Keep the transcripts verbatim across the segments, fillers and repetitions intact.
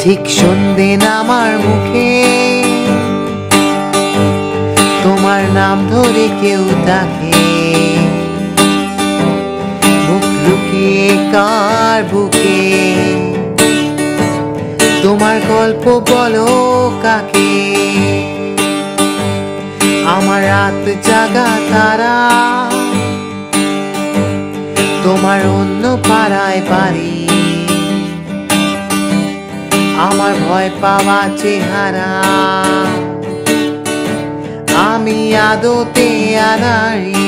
ঠিক সন্ধে নামার মুখে তোমার নাম ধরে কেউ ডাকে, মুখ লুকিয়ে কার বুকে তোমার গল্প বলো কাকে। আমার রাত জাগা তারা তোমার অন্য পাড়ায় বাড়ি, আমার ভয় পাওয়া চেহারা আমি আদতে আনারি।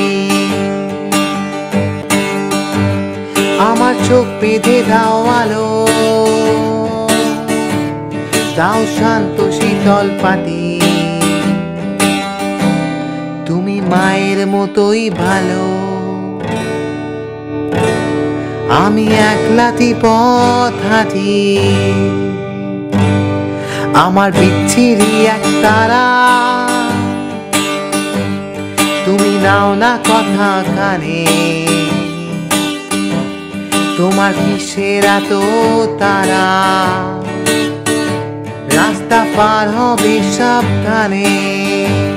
আমার চোখ বেঁধে দাও আলো, দাও শান্ত শীতল পাটি, তুমি মায়ের মতোই ভালো। আমি একলাতি পথ হাঁটি, আমার বিচ্ছিরি এক তারা, তুমি নাও না কথা কানে, তোমার কিসের এত তারা, রাস্তা পার হবে সাবধানে।